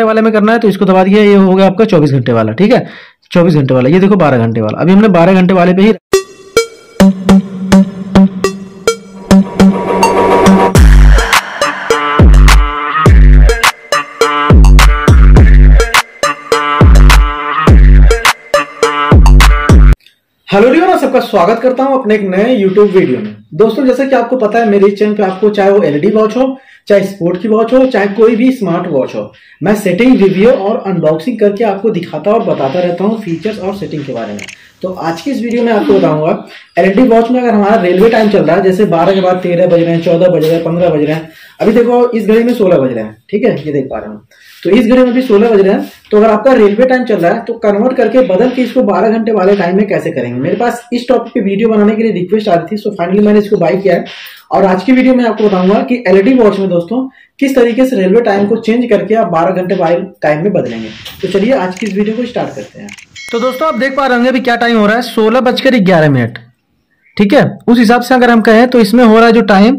वाले में करना है तो इसको दबा दिया, ये हो गया आपका 24 घंटे वाला। ठीक है, 24 घंटे वाला। ये देखो 12 घंटे वाला। अभी हमने 12 घंटे वाले पे ही हेलो एवरीवन, सबका स्वागत करता हूं अपने एक नए यूट्यूब वीडियो में। दोस्तों, जैसा कि आपको पता है, मेरे इस चैनल पे आपको चाहे वो एलईडी वॉच हो, चाहे स्पोर्ट की वॉच हो, चाहे कोई भी स्मार्ट वॉच हो, मैं सेटिंग, रिव्यू और अनबॉक्सिंग करके आपको दिखाता और बताता रहता हूं फीचर्स और सेटिंग के बारे में। तो आज की इस वीडियो में आपको बताऊंगा एलईडी वॉच में अगर हमारा रेलवे टाइम चल रहा है, जैसे 12 के बाद 13 बज रहे हैं, 14 बज रहे हैं, 15 बज रहे हैं। अभी देखो इस घड़ी में 16 बज रहे हैं। ठीक है, ये देख पा रहे हो। तो इस घड़ी में भी 16 बज रहे हैं। तो अगर आपका रेलवे टाइम चल रहा है तो कन्वर्ट करके बदल के इसको 12 घंटे वाले टाइम में कैसे करेंगे। मेरे पास इस टॉपिक पे वीडियो बनाने के लिए रिक्वेस्ट आ रही थी, सो फाइनली मैंने इसको बाय किया है। और आज की वीडियो में आपको बताऊंगा कि एलईडी वॉच में दोस्तों किस तरीके से रेलवे टाइम को चेंज करके आप 12 घंटे वाले टाइम में बदलेंगे। तो चलिए आज की इस वीडियो को स्टार्ट करते हैं। तो दोस्तों, आप देख पा रहे होंगे अभी क्या टाइम हो रहा है, 16:11। ठीक है, उस हिसाब से अगर हम कहें तो इसमें हो रहा है जो टाइम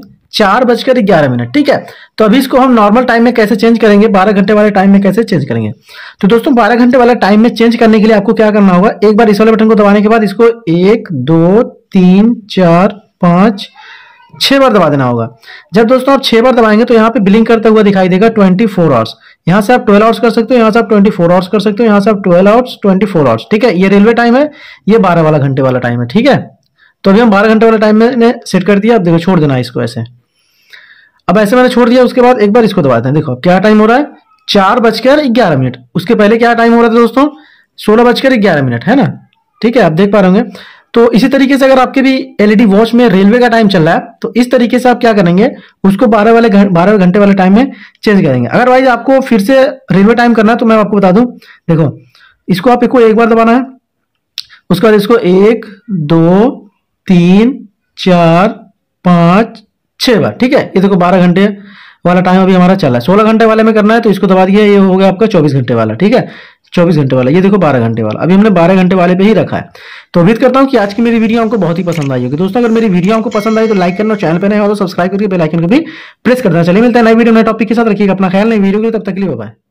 4:11। ठीक है, तो अभी इसको हम नॉर्मल टाइम में कैसे चेंज करेंगे, 12 घंटे वाले टाइम में कैसे चेंज करेंगे। तो दोस्तों, 12 घंटे वाला टाइम में चेंज करने के लिए आपको क्या करना होगा, एक बार इस वाले बटन को दबाने के बाद इसको 1 2 3 4 5 6 बार दबा देना होगा। जब दोस्तों आप 6 बार दबाएंगे तो यहाँ पे बिलिंग करता हुआ दिखाई देगा 24 आवर्स। यहाँ से आप 12 आवर्स कर सकते हो, यहाँ से आप 24 आवर्स कर सकते हो, यहाँ से आप 12 आवर्स 24 आवर्स। ठीक है, ये रेलवे टाइम है, ये 12 वाला घंटे वाला टाइम है। ठीक है, तो अभी हम 12 घंटे वाला टाइम में सेट कर दिया। अब देखो, छोड़ देना इसको ऐसे। अब ऐसे मैंने छोड़ दिया। उसके बाद एक बार इसको दबाते हैं। देखो क्या टाइम हो रहा है, 4:11। उसके पहले क्या टाइम हो रहा था दोस्तों, 16:11 है ना। ठीक है, आप देख पा रहे होंगे। तो इसी तरीके से अगर आपके भी एलईडी वॉच में रेलवे का टाइम चल रहा है तो इस तरीके से आप क्या करेंगे, उसको 12 घंटे वाले टाइम में चेंज करेंगे। अगर भाई आपको फिर से रेलवे टाइम करना है तो मैं आपको बता दूं, देखो इसको आप एक बार दबाना है, उसके बाद इसको 1 2 3 4 5 6 बार। ठीक है, ये देखो 12 घंटे वाला टाइम अभी हमारा चल रहा है। 16 घंटे वाले में करना है तो इसको दबा दिया, ये हो गया आपका 24 घंटे वाला। ठीक है, 24 घंटे वाला। ये देखो 12 घंटे वाला। अभी हमने 12 घंटे वाले पे ही रखा है। तो उम्मीद करता हूं कि आज की मेरी वीडियो आपको बहुत ही पसंद आई होगी। दोस्तों, अगर मेरी वीडियो आपको पसंद आई तो लाइक करना, चैनल पे नए हो तो सब्सक्राइब करके बेल आइकन को भी प्रेस करना। चलिए मिलते हैं नई वीडियो नए टॉपिक के साथ। रखिएगा अपना ख्याल, नई वीडियो के लिए, तब तक के लिए बाय।